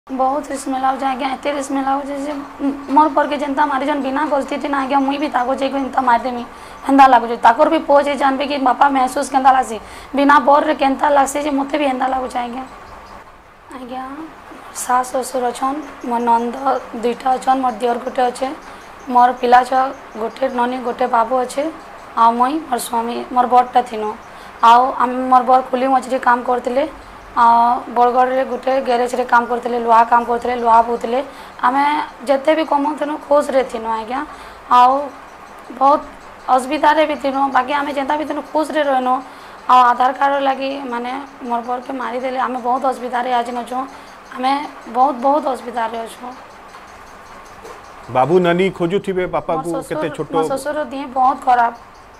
बहुत रिस्क में लाग आज्ञा एत रिस्क में लाग मोर पर के जेनता मारी जन बिना गलती थी ना आज्ञा मुई भी ताको जे एंता मारदेमी हेंदा लागुचे ताकोर भी पुओ जे जानबे कि बापा महसूस केंता लासी बिना बोर रे केंता लागसी जे मते भी हेंदा लागुचे आज्ञा आज्ञा सास ससुर अछन मोर नंद दुईटा अछन मोर दियर गोटे अच्छे मोर पिला छ गोटे ननी गोटे बाबू अच्छे आ मुई मोर स्वामी मोर बड़टा थिनो आ मोर बर कुली मछली काम करते बरगढ़ रे गोटे गैरेज रे काम करते लुहा काम करते लुहा बोतले आम जिते भी कमाऊनु खुश रे थिनु आज्ञा आउ बहुत असुविधा रे भी थिनु बाकी आम जेनता भी थिनु खुश रे रहनु आधार कार्ड लगी माने मोर बर के मारिदेले आम बहुत असुविधा रे आज नछु आम बहुत असुविधा रे अछु बाबू नानी खोजुथिबे पापा को केते छोटो ससुर दिए बहुत खराब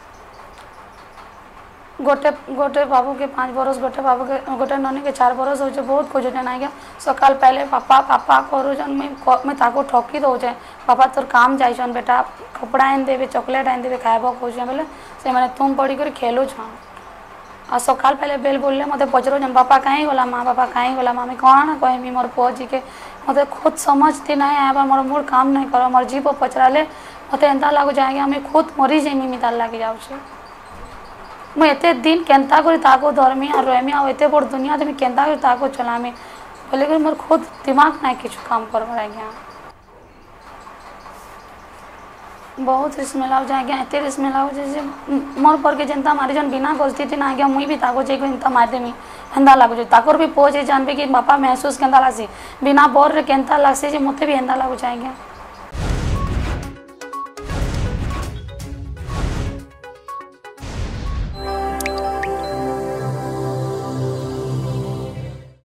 गोटे गोटे बाबू के 5 बरस गोटे बाबू के गोटे ननी के 4 बरस हो बहुत खोजुटे ना सकाल पहले पापा पापा करूचन मैं ताको ठकी दौचे पापा तोर काम जाइछन बेटा कपड़ा आन देवे चॉकलेट आन देवे खाइबा कहूँ बोले से मैंने तुम पढ़ी कर खेलु छन आ सकाल पहले बेल बोलले मते पचरोचन पापा कहीं गला माँ पापा कहीं गला माँ कौन कहमी मोर पुओ जी के मते खुद समझती ना आया मोर मूड काम नहीं कर मोर जीव पचराले मते एंता लागू जाए मैं खुद मरी जेमी मिताल लगी जाऊँ मुझे एते दिन केंता कर ताको धर्मी और रहमी आ एते बड़ दुनिया में केंता कर ताको चलामी बोले कि मोर खुद दिमाग ना किछु काम करबार आज्ञा बहुत रिस्क में लाग आज्ञा एत रिस्क में लाग मोर पर के जेनता मारी जन बिना गलती थी ना आज्ञा मुई भी ताको जे एंता मारदेमी हेंदा लागुचे ताकोर भी पुओ जे जानबे कि बापा महसूस केंता लासी बिना बोर रे केंता लागसी जे मते भी हेंदा लागुचे आज्ञा।